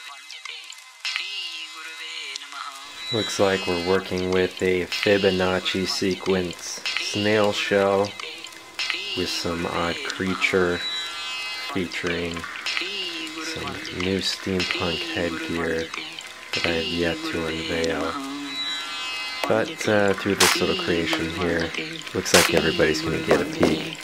Looks like we're working with a Fibonacci Sequence snail shell with some odd creature featuring some new steampunk headgear that I have yet to unveil. But through this little creation here, looks like everybody's going to get a peek.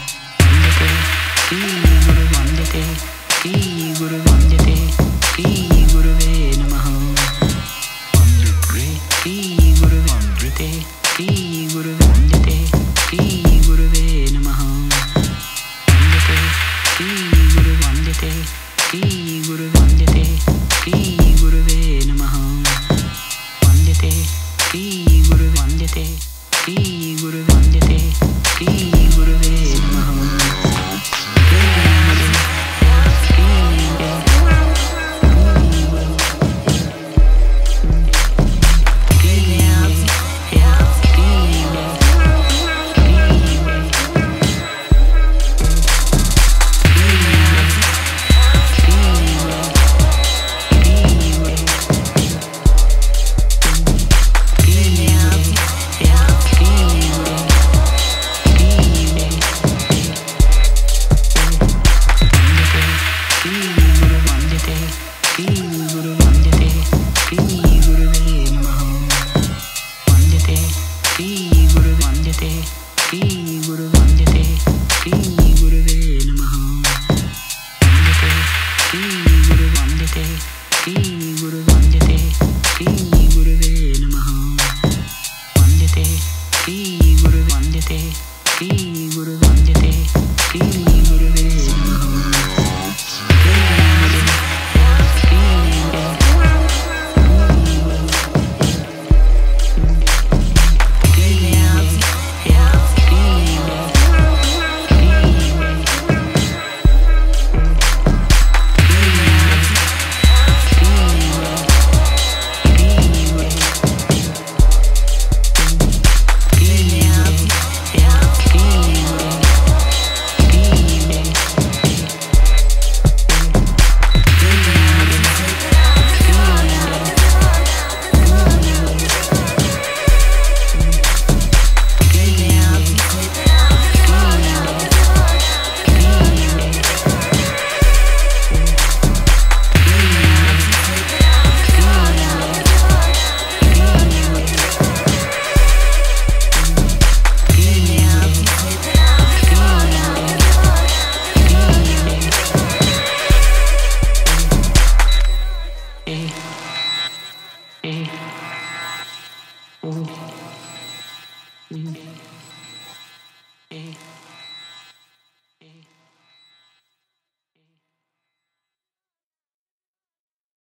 Guru Vandete,